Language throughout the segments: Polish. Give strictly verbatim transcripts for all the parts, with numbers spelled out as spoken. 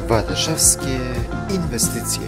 Warszawskie inwestycje.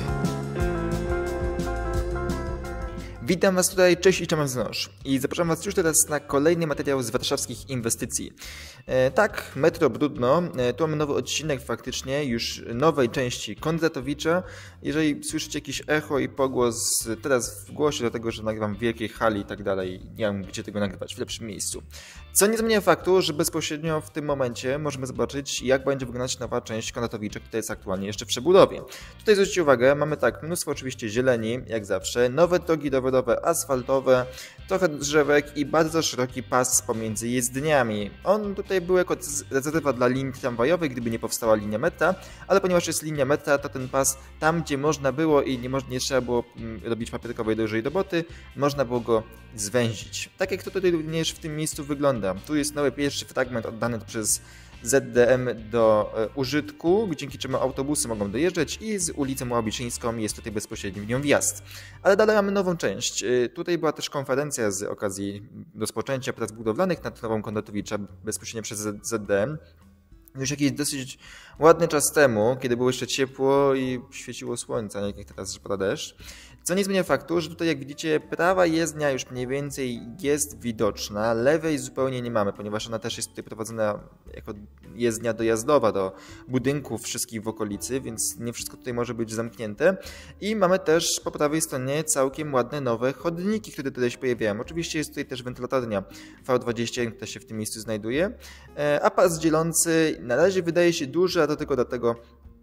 Witam Was tutaj, cześć i cześć wznosz. I zapraszam Was już teraz na kolejny materiał z warszawskich inwestycji. E, tak, Metro Brudno, e, tu mamy nowy odcinek faktycznie, już nowej części Kondratowicza. Jeżeli słyszycie jakieś echo i pogłos teraz w głosie, dlatego że nagrywam w wielkiej hali i tak dalej, nie mam gdzie tego nagrywać, w lepszym miejscu. Co nie zmienia faktu, że bezpośrednio w tym momencie możemy zobaczyć, jak będzie wyglądać nowa część Kondratowicza, która jest aktualnie jeszcze w przebudowie. Tutaj zwróćcie uwagę, mamy tak, mnóstwo oczywiście zieleni, jak zawsze, nowe drogi rowerowe, asfaltowe, trochę drzewek i bardzo szeroki pas pomiędzy jezdniami. On tutaj był jako rezerwa dla linii tramwajowych, gdyby nie powstała linia metra, ale ponieważ jest linia metra, to ten pas tam, gdzie można było i nie, można, nie trzeba było robić papierkowej dużej roboty, można było go zwęzić. Tak jak to tutaj również w tym miejscu wygląda. Tu jest nowy pierwszy fragment oddany przez Z D M do e, użytku, dzięki czemu autobusy mogą dojeżdżać i z ulicą Ławiszyńską jest tutaj bezpośredni w nią wjazd. Ale dalej mamy nową część. E, tutaj była też konferencja z okazji rozpoczęcia prac budowlanych nad nową Kondratowicza bezpośrednio przez Z D M. Już jakiś dosyć ładny czas temu, kiedy było jeszcze ciepło i świeciło słońce, nie jak teraz, że pada deszcz. Co nie zmienia faktu, że tutaj jak widzicie prawa jezdnia już mniej więcej jest widoczna, lewej zupełnie nie mamy, ponieważ ona też jest tutaj prowadzona jako jezdnia dojazdowa do budynków wszystkich w okolicy, więc nie wszystko tutaj może być zamknięte. I mamy też po prawej stronie całkiem ładne nowe chodniki, które tutaj się pojawiają. Oczywiście jest tutaj też wentylatornia V dwadzieścia, która się w tym miejscu znajduje, a pas dzielący na razie wydaje się duży, a to tylko dlatego,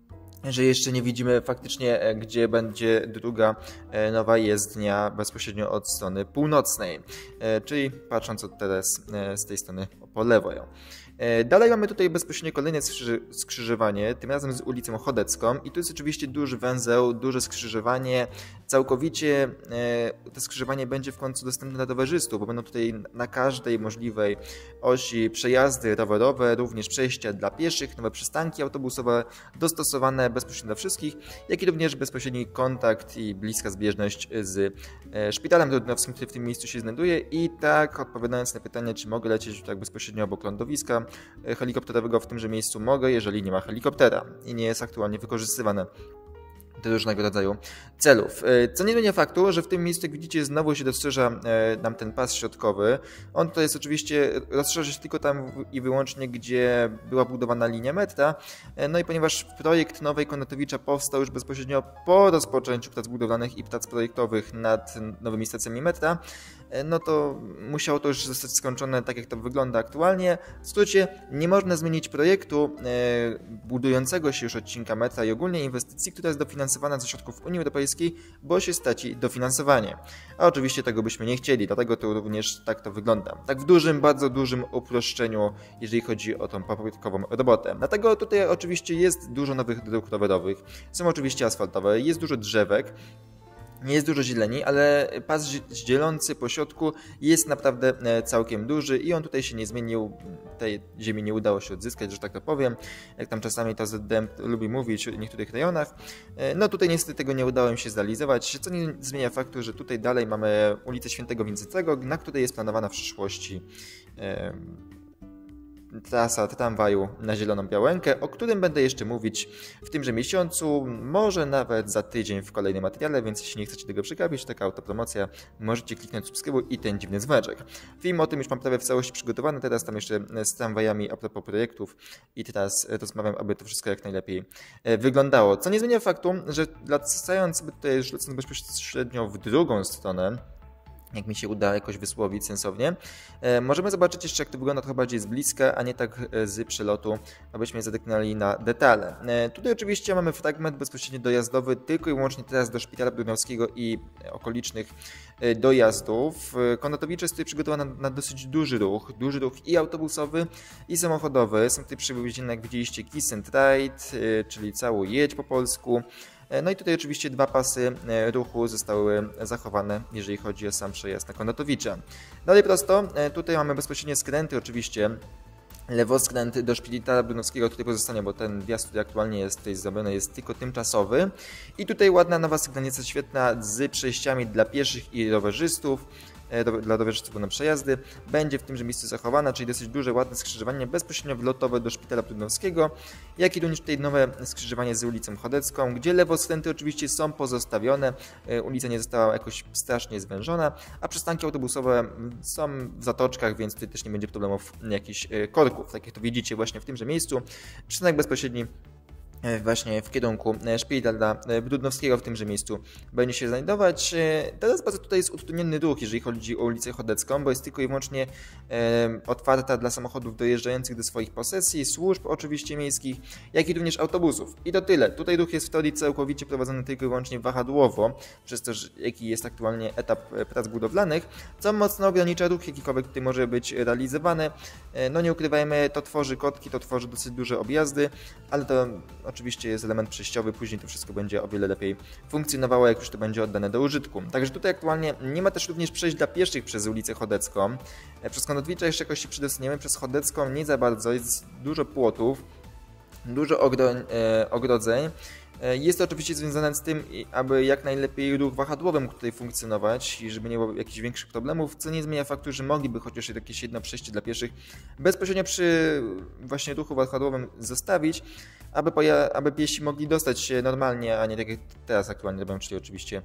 że jeszcze nie widzimy faktycznie, gdzie będzie druga nowa jezdnia bezpośrednio od strony północnej, czyli patrząc od teraz z tej strony po lewo. Dalej mamy tutaj bezpośrednio kolejne skrzyżowanie, tym razem z ulicą Chodecką i tu jest oczywiście duży węzeł, duże skrzyżowanie. Całkowicie to skrzyżowanie będzie w końcu dostępne dla rowerzystów, bo będą tutaj na każdej możliwej osi przejazdy rowerowe, również przejścia dla pieszych, nowe przystanki autobusowe dostosowane bezpośrednio dla wszystkich, jak i również bezpośredni kontakt i bliska zbieżność z szpitalem brudnowskim, który w tym miejscu się znajduje. I tak odpowiadając na pytanie, czy mogę lecieć tak bezpośrednio obok lądowiska helikopterowego, w tymże miejscu mogę, jeżeli nie ma helikoptera i nie jest aktualnie wykorzystywane do różnego rodzaju celów. Co nie zmienia faktu, że w tym miejscu, jak widzicie, znowu się dostrzeża nam ten pas środkowy. On to jest oczywiście, rozszerza się tylko tam i wyłącznie, gdzie była budowana linia metra. No i ponieważ projekt nowej Kondratowicza powstał już bezpośrednio po rozpoczęciu prac budowlanych i prac projektowych nad nowymi stacjami metra, no to musiało to już zostać skończone tak, jak to wygląda aktualnie. W skrócie, nie można zmienić projektu budującego się już odcinka metra i ogólnie inwestycji, która jest dofinansowana ze środków Unii Europejskiej, bo się straci dofinansowanie. A oczywiście tego byśmy nie chcieli, dlatego to również tak to wygląda. Tak w dużym, bardzo dużym uproszczeniu, jeżeli chodzi o tą papierkową robotę. Dlatego tutaj oczywiście jest dużo nowych dróg rowerowych, są oczywiście asfaltowe, jest dużo drzewek, nie jest dużo zieleni, ale pas dzielący po środku jest naprawdę całkiem duży i on tutaj się nie zmienił, tej ziemi nie udało się odzyskać, że tak to powiem, jak tam czasami to Z D M lubi mówić w niektórych rejonach. No tutaj niestety tego nie udało im się zrealizować, co nie zmienia faktu, że tutaj dalej mamy ulicę Świętego Wincentego, na której jest planowana w przyszłości trasa tramwaju na Zieloną Białękę, o którym będę jeszcze mówić w tymże miesiącu, może nawet za tydzień w kolejnym materiale, więc jeśli nie chcecie tego przegapić, taka autopromocja, możecie kliknąć subskrybuj i ten dziwny dzwoneczek. Film o tym już mam prawie w całości przygotowany, teraz tam jeszcze z tramwajami a propos projektów i teraz rozmawiam, aby to wszystko jak najlepiej wyglądało. Co nie zmienia faktu, że wracając sobie tutaj już lecąc bezpośrednio w drugą stronę, jak mi się uda jakoś wysłowić sensownie. E, możemy zobaczyć jeszcze, jak to wygląda trochę bardziej z bliska, a nie tak z przelotu, abyśmy zadeknęli na detale. E, tutaj oczywiście mamy fragment bezpośrednio dojazdowy, tylko i wyłącznie teraz do Szpitala Brudnowskiego i okolicznych e, dojazdów. Kondratowicz jest tutaj przygotowany na, na dosyć duży ruch, duży ruch i autobusowy, i samochodowy. Są tutaj przywiezione, jak widzieliście, Kiss and Ride, e, czyli cały jedź po polsku. No i tutaj oczywiście dwa pasy ruchu zostały zachowane, jeżeli chodzi o sam przejazd na Kondratowicza. Dalej prosto, tutaj mamy bezpośrednie skręty oczywiście. Lewoskręt do Szpitala Brudnowskiego tutaj pozostanie, bo ten wjazd, który aktualnie jest tutaj zrobiony, jest tylko tymczasowy. I tutaj ładna nowa sygnalizacja świetna z przejściami dla pieszych i rowerzystów. do, dla rowerzystów na przejazdy. Będzie w tymże miejscu zachowana, czyli dosyć duże, ładne skrzyżowanie bezpośrednio wlotowe do Szpitala Brudnowskiego, jak i również tutaj nowe skrzyżowanie z ulicą Chodecką, gdzie lewoskręty oczywiście są pozostawione, ulica nie została jakoś strasznie zwężona, a przystanki autobusowe są w zatoczkach, więc tutaj też nie będzie problemów jakichś korków, tak jak to widzicie właśnie w tymże miejscu. Przystanek bezpośredni właśnie w kierunku Szpitala Brudnowskiego w tymże miejscu będzie się znajdować. Teraz bardzo tutaj jest utrudniony ruch, jeżeli chodzi o ulicę Chodecką, bo jest tylko i wyłącznie e, otwarta dla samochodów dojeżdżających do swoich posesji, służb oczywiście miejskich, jak i również autobusów. I to tyle. Tutaj ruch jest w teorii całkowicie prowadzony tylko i wyłącznie wahadłowo, przez to, że, jaki jest aktualnie etap prac budowlanych, co mocno ogranicza ruch, jakikolwiek tutaj może być realizowany. E, no nie ukrywajmy, to tworzy kotki, to tworzy dosyć duże objazdy, ale to oczywiście jest element przejściowy, później to wszystko będzie o wiele lepiej funkcjonowało, jak już to będzie oddane do użytku. Także tutaj aktualnie nie ma też również przejść dla pieszych przez ulicę Chodecką. Przez Konotowicza jeszcze jakoś się przedostaniemy, przez Chodecką nie za bardzo, jest dużo płotów, dużo ogro, e, ogrodzeń. Jest to oczywiście związane z tym, aby jak najlepiej ruch wahadłowy mógł tutaj funkcjonować i żeby nie było jakichś większych problemów, co nie zmienia faktu, że mogliby chociaż jakieś jedno przejście dla pieszych bezpośrednio przy właśnie ruchu wahadłowym zostawić, aby, aby piesi mogli dostać się normalnie, a nie tak jak teraz aktualnie robią, czyli oczywiście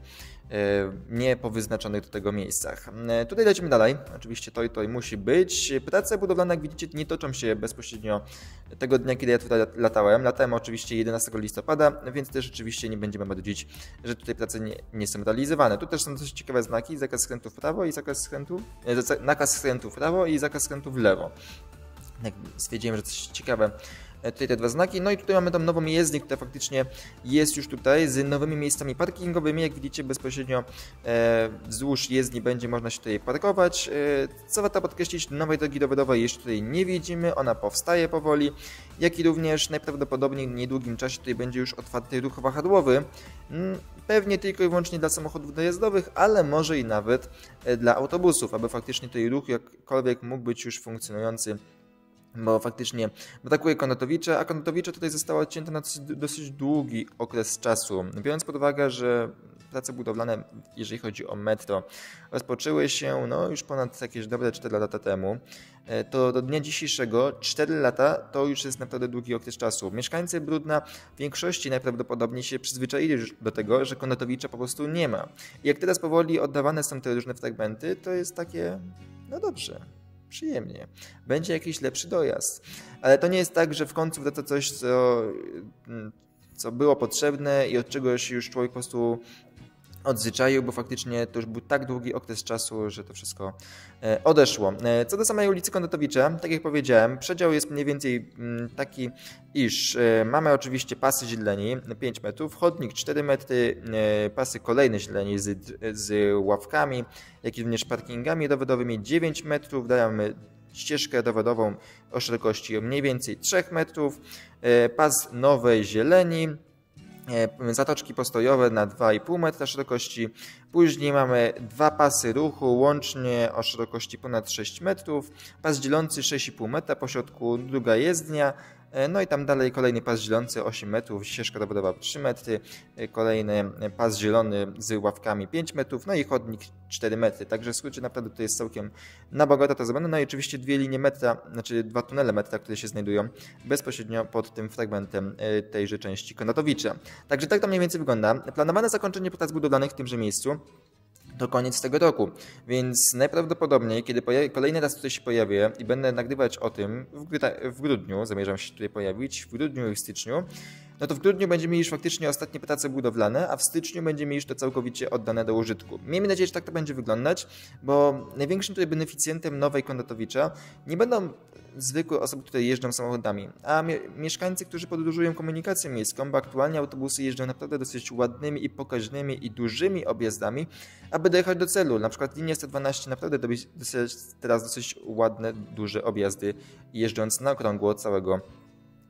nie po wyznaczonych do tego miejscach. Tutaj lecimy dalej. Oczywiście to i to musi być. Prace budowlane, jak widzicie, nie toczą się bezpośrednio tego dnia, kiedy ja tutaj latałem. Latałem oczywiście jedenastego listopada, więc też oczywiście nie będziemy marudzić, że tutaj prace nie, nie są realizowane. Tu też są dosyć ciekawe znaki, zakaz skrętu w prawo i zakaz skrętu, nakaz skrętu w prawo i zakaz skrętu w lewo. Jak stwierdziłem, że coś ciekawe. Tutaj te dwa znaki. No i tutaj mamy tą nową jezdnię, która faktycznie jest już tutaj z nowymi miejscami parkingowymi. Jak widzicie, bezpośrednio e, wzdłuż jezdni będzie można się tutaj parkować. E, co warto podkreślić, nowej drogi rowerowej jeszcze tutaj nie widzimy. Ona powstaje powoli. Jak i również najprawdopodobniej w niedługim czasie tutaj będzie już otwarty ruch wahadłowy. Pewnie tylko i wyłącznie dla samochodów dojazdowych, ale może i nawet dla autobusów, aby faktycznie tutaj ruch jakkolwiek mógł być już funkcjonujący. Bo faktycznie brakuje Konotowicza, a Konotowicza tutaj została odcięta na dosyć, dosyć długi okres czasu. Biorąc pod uwagę, że prace budowlane, jeżeli chodzi o metro, rozpoczęły się no, już ponad jakieś dobre cztery lata temu, to do dnia dzisiejszego cztery lata to już jest naprawdę długi okres czasu. Mieszkańcy Brudna w większości najprawdopodobniej się przyzwyczaili już do tego, że Konotowicza po prostu nie ma. I jak teraz powoli oddawane są te różne fragmenty, to jest takie, no dobrze. Przyjemnie. Będzie jakiś lepszy dojazd. Ale to nie jest tak, że w końcu wraca coś, co, co było potrzebne i od czegoś już człowiek po prostu odzwyczaił, bo faktycznie to już był tak długi okres czasu, że to wszystko odeszło. Co do samej ulicy Konotowicza, tak jak powiedziałem, przedział jest mniej więcej taki, iż mamy oczywiście pasy zieleni pięć metrów, chodnik cztery metry, pasy kolejne zieleni z, z ławkami, jak i również parkingami rowerowymi dziewięć metrów, dajemy ścieżkę rowerową o szerokości mniej więcej trzy metrów, pas nowej zieleni, zatoczki postojowe na dwa i pół metra szerokości. Później mamy dwa pasy ruchu łącznie o szerokości ponad sześć metrów. Pas dzielący sześć i pół metra, po środku druga jezdnia. No i tam dalej kolejny pas zielący osiem metrów, ścieżka rowerowa trzy metry, kolejny pas zielony z ławkami pięć metrów, no i chodnik cztery metry. Także w skrócie naprawdę to jest całkiem na bogato to zrobione. No i oczywiście dwie linie metra, znaczy dwa tunele metra, które się znajdują bezpośrednio pod tym fragmentem tejże części Konotowicza. Także tak to mniej więcej wygląda. Planowane zakończenie prac budowlanych w tymże miejscu to koniec tego roku, więc najprawdopodobniej, kiedy kolejny raz tutaj się pojawię i będę nagrywać o tym w, w grudniu, zamierzam się tutaj pojawić, w grudniu i w styczniu, no to w grudniu będziemy mieli już faktycznie ostatnie prace budowlane, a w styczniu będziemy mieli już to całkowicie oddane do użytku. Miejmy nadzieję, że tak to będzie wyglądać, bo największym tutaj beneficjentem nowej Konotowicza nie będą zwykłe osoby, które jeżdżą samochodami, a mieszkańcy, którzy podróżują komunikacją miejską, bo aktualnie autobusy jeżdżą naprawdę dosyć ładnymi i pokaźnymi i dużymi objazdami, aby dojechać do celu. Na przykład linia sto dwanaście naprawdę robi teraz dosyć ładne, duże objazdy, jeżdżąc na okrągło całego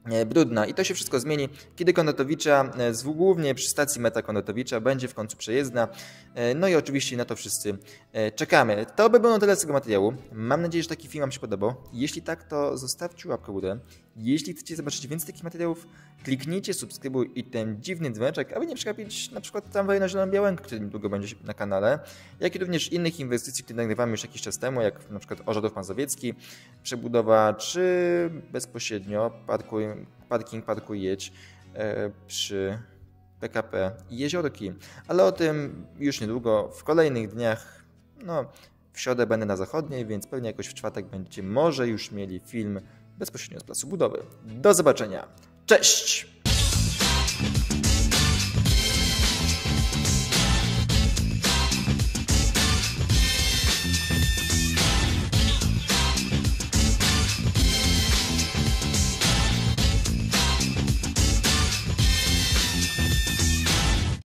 Brudna. I to się wszystko zmieni, kiedy Konratowicza, z, głównie przy stacji meta Konratowicza, będzie w końcu przejezdna. No i oczywiście na to wszyscy czekamy. To by było na tyle z tego materiału. Mam nadzieję, że taki film Wam się podobał. Jeśli tak, to zostawcie łapkę w górę. Jeśli chcecie zobaczyć więcej takich materiałów, kliknijcie subskrybuj i ten dziwny dzwoneczek, aby nie przegapić na przykład tramwaju na Zieloną Białękę, który niedługo będzie na kanale, jak i również innych inwestycji, które nagrywamy już jakiś czas temu, jak na przykład Orzadów Mazowiecki, przebudowa, czy bezpośrednio parkuj, parking Parkuj Jedź e, przy P K P i Jeziorki. Ale o tym już niedługo, w kolejnych dniach. No, w środę będę na zachodniej, więc pewnie jakoś w czwartek będziecie może już mieli film bezpośrednio z placu budowy. Do zobaczenia. Cześć!